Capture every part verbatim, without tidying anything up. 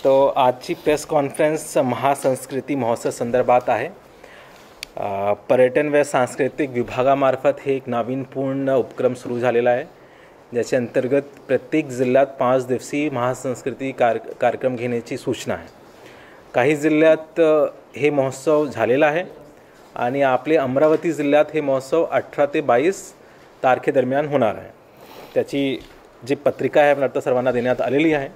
तो आजची press conference महासंस्कृती महोत्सव संदर्भात आहे। पर्यटन व सांस्कृतिक विभागामार्फत हे एक नाविन्यपूर्ण उपक्रम सुरू झालेला आहे, ज्याच्या अंतर्गत प्रत्येक जिल्ह्यात पाच दिवसीय महासंस्कृती कार कार्यक्रम घेण्याची सूचना आहे। काही जिल्ह्यात हे महोत्सव झालेला आहे आणि आपले अमरावती जिल्ह्यात हे महोत्सव अठरा ते बावीस तारखेदरम्यान होणार आहे। त्याची जी पत्रिका आहे आपल्याला सर्वांना देण्यात आलेली आहे।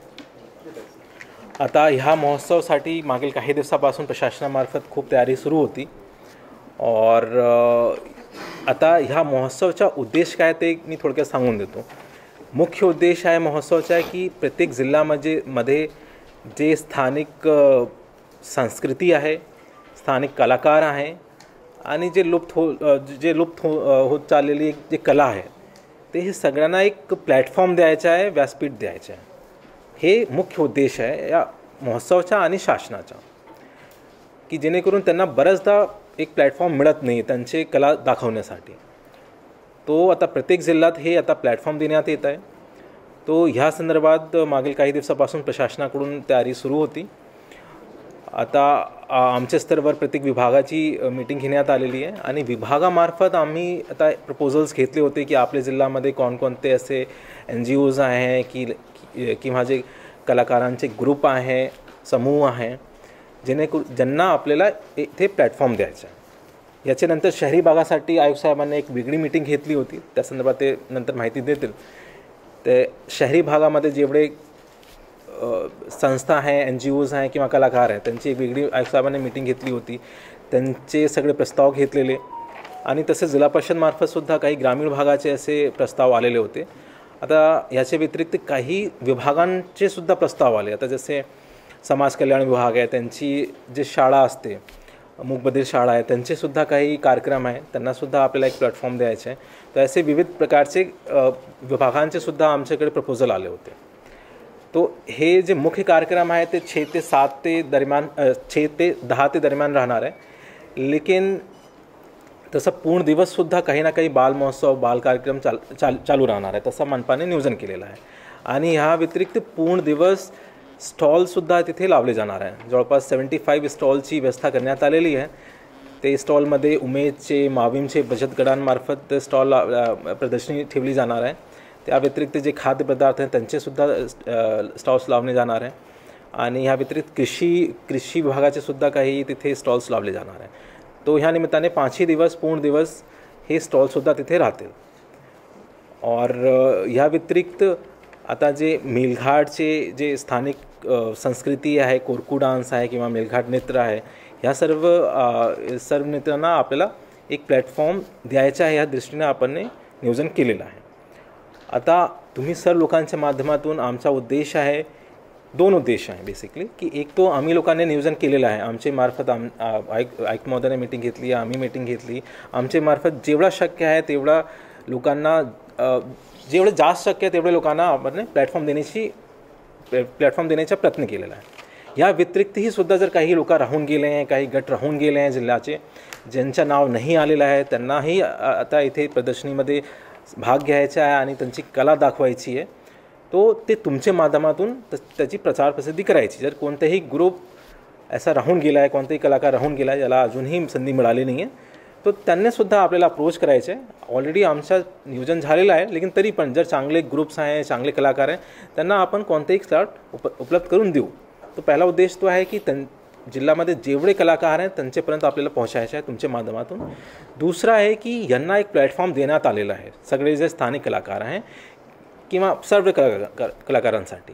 आता ह्या महोत्सवासाठी मागील काही दिवसापासून प्रशासनामार्फत खूप तयारी सुरू होती और आता ह्या महोत्सवाचा उद्देश काय ते मी थोडक्यात सांगून देतो। मुख्य उद्देश आहे महोत्सवाचा आहे की प्रत्येक जिल्ह्यामध्ये मध्ये जे स्थानिक संस्कृती आहे, स्थानिक कलाकार आहे आणि जे लुप्त हो जे लुप्त हो होत चाललेली जे कला आहे ते हे सगळ्यांना एक प्लॅटफॉर्म द्यायचा आहे, व्यासपीठ द्यायचं आहे। हे मुख्य उद्देश आहे या महोत्सवाचा आणि शासनाचा, की जेणेकरून त्यांना बरेचदा एक प्लॅटफॉर्म मिळत नाही त्यांचे कला दाखवण्यासाठी। तो आता प्रत्येक जिल्ह्यात हे आता प्लॅटफॉर्म देण्यात येत आहे। तो ह्या संदर्भात मागील काही दिवसापासून प्रशासनाकडून तयारी सुरू होती। आता आमच्या स्तरावर प्रत्येक विभागाची मीटिंग घेण्यात आलेली आहे आणि विभागामार्फत आम्ही आता प्रपोजल्स घेतले होते की आपल्या जिल्ह्यामध्ये कोणकोणते असे एन जी ओज आहे की किंवा जे कलाकारांचे ग्रुप आहे, समूह आहे, जेणेकरून ज्यांना आपल्याला इथे प्लॅटफॉर्म द्यायचा आहे। याच्यानंतर शहरी भागासाठी आयुक्त साहेबांनी एक वेगळी मीटिंग घेतली होती, त्या संदर्भात ते नंतर माहिती देतील। ते शहरी भागामध्ये जेवढे संस्था आहे, एन जी ओज आहे किंवा कलाकार आहे त्यांची एक वेगळी आयुक्त साहेबांनी मीटिंग घेतली होती। त्यांचे सगळे प्रस्ताव घेतलेले आणि तसेच जिल्हा परिषदमार्फतसुद्धा काही ग्रामीण भागाचे असे प्रस्ताव आलेले होते। आता याच्या व्यतिरिक्त काही विभागांचे सुद्धा प्रस्ताव आले। आता जसे समाज कल्याण विभाग आहे, त्यांची जे शाळा असते, मूकबधिर शाळा आहे, त्यांचेसुद्धा काही कार्यक्रम आहे, त्यांनासुद्धा आपल्याला एक प्लॅटफॉर्म द्यायचे आहे। तर असे विविध प्रकारचे विभागांचे सुद्धा आमच्याकडे प्रपोजल आले होते। तो हे जे मुख्य कार्यक्रम आहे ते छः ते सात ते दरम्यान छः ते दहा ते दरम्यान राहणार आहे। लेकिन तसं पूर्ण दिवससुद्धा काही ना काही बाल महोत्सव, बाल कार्यक्रम चाल चाल चालू राहणार आहे, तसं मनपाने नियोजन केलेलं आहे। आणि ह्या व्यतिरिक्त पूर्ण दिवस स्टॉलसुद्धा तिथे लावले जाणार आहे। जवळपास सेवन्टी फाईव्ह स्टॉलची व्यवस्था करण्यात आलेली आहे। ते स्टॉलमध्ये उमेदचे, माविमचे बचत गटांमार्फत स्टॉल प्रदर्शनी ठेवली जाणार आहे। त्या व्यतिरिक्त जे खाद्यपदार्थ आहेत त्यांचेसुद्धा स्टॉल्स लावले जाणार आहे आणि ह्या व्यतिरिक्त कृषी कृषी विभागाचे सुद्धा काही तिथे स्टॉल्स लावले जाणार आहे। तो ह्या निमित्ताने पाचही दिवस पूर्ण दिवस हे स्टॉलसुद्धा तिथे राहतील। और ह्या व्यतिरिक्त आता जे मेलघाटचे जे स्थानिक संस्कृती आहे, कोरकू डान्स आहे किंवा मेलघाट नृत्य आहे, ह्या सर्व सर्व नृत्यांना आपल्याला एक प्लॅटफॉर्म द्यायचा आहे, ह्या दृष्टीने आपण नियोजन केलेलं आहे। आता तुम्ही सर्व लोकांच्या माध्यमातून आमचा उद्देश आहे, दोन उद्देश आहे बेसिकली, की एक तो आम्ही लोकांनी नियोजन केलेलं आहे। आमचे मार्फत आम आयुक्त आयुक्त महोदयाने मीटिंग घेतली, आम्ही मीटिंग घेतली। आमचे मार्फत जेवढा शक्य आहे तेवढा लोकांना जेवढं जास्त शक्य आहे तेवढे लोकांना आपण प्लॅटफॉर्म देण्याची प्लॅटफॉर्म देण्याचा प्रयत्न केलेला आहे। या व्यतिरिक्तही सुद्धा जर काही लोक राहून गेले आहे, काही गट राहून गेले आहे जिल्ह्याचे, ज्यांचं नाव नाही आलेलं आहे, त्यांनाही आता इथे प्रदर्शनीमध्ये भाग घ्यायचा आहे आणि त्यांची कला दाखवायची आहे। तो ते तुमच्या माध्यमातून त्याची प्रचार प्रसिद्धी करायची। जर कोणताही ग्रुप असा राहून गेला आहे, कोणताही कलाकार राहून गेला आहे ज्याला अजूनही संधी मिळाली नाही आहे, तो त्यांनीसुद्धा आपल्याला अप्रोच करायचं आहे। ऑलरेडी आमचं नियोजन झालेलं आहे, लेकिन तरी पण जर चांगले ग्रुप्स आहे, चांगले कलाकार आहे, त्यांना आपण कोणतेही स्लॉट उप उपलब्ध करून देऊ। तो पहिला उद्देश तो आहे की त्यां जिल्ह्यामध्ये जेवढे कलाकार आहेत त्यांच्यापर्यंत आपल्याला पोहोचायचं आहे तुमच्या माध्यमातून। दुसरा आहे की यांना एक प्लॅटफॉर्म देण्यात आलेला आहे, सगळे जे स्थानिक कलाकार आहे किंवा सर्व कला कलाकारांसाठी।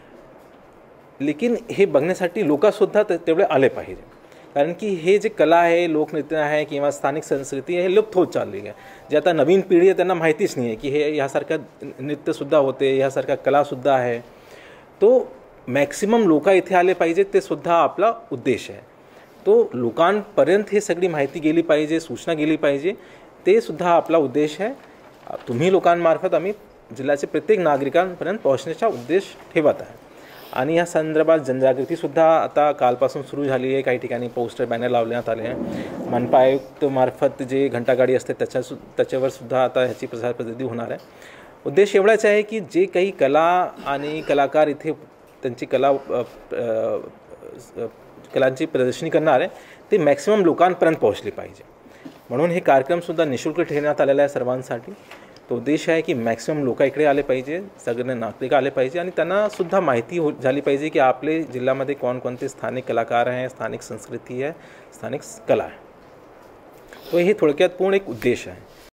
लेकिन हे बघण्यासाठी लोकसुद्धा तेवढे आले पाहिजे, कारण की हे जे कला आहे, लोकनृत्य आहे किंवा स्थानिक संस्कृती हे लुप्त होत चालली आहे। जे आता नवीन पिढी आहे त्यांना माहितीच नाही आहे की हे ह्यासारखं नृत्यसुद्धा होते, ह्यासारखा कलासुद्धा आहे। तो मॅक्सिमम लोक इथे आले पाहिजेत, ते सुद्धा आपला उद्देश आहे। तो लोकांपर्यंत हे सगळी माहिती गेली पाहिजे, सूचना गेली पाहिजे, ते सुद्धा आपला उद्देश आहे। तुम्ही लोकांमार्फत आम्ही जिल्ह्याचे प्रत्येक नागरिकांपर्यंत पोहोचण्याचा उद्देश ठेवत आहे। आणि या संदर्भात जनजागृतीसुद्धा आता कालपासून सुरू झाली आहे। काही ठिकाणी पोस्टर बॅनर लावण्यात आले आहे। मनपा आयुक्त मार्फत जे घंटागाडी असते त्याच्या त्याच्यावर सुद्धा आता ह्याची प्रसार प्रसिद्धी होणार आहे। उद्देश एवढाच आहे की जे काही कला आणि कलाकार इथे त्यांची कला अ, अ, कलांची प्रदर्शनी करणार आहे ते मॅक्सिमम लोकांपर्यंत पोहोचली पाहिजे. म्हणून हे कार्यक्रमसुद्धा निःशुल्क ठेवण्यात आलेला आहे सर्वांसाठी. तो उद्देश आहे की मॅक्सिमम लोक इकडे आले पाहिजे, सगळे नागरिक आले पाहिजे आणि त्यांनासुद्धा माहिती हो झाली पाहिजे की आपले जिल्ह्यामध्ये कोणकोणते स्थानिक कलाकार आहे, स्थानिक संस्कृती आहे, स्थानिक कला आहे. तो हे थोडक्यात पूर्ण एक उद्देश आहे.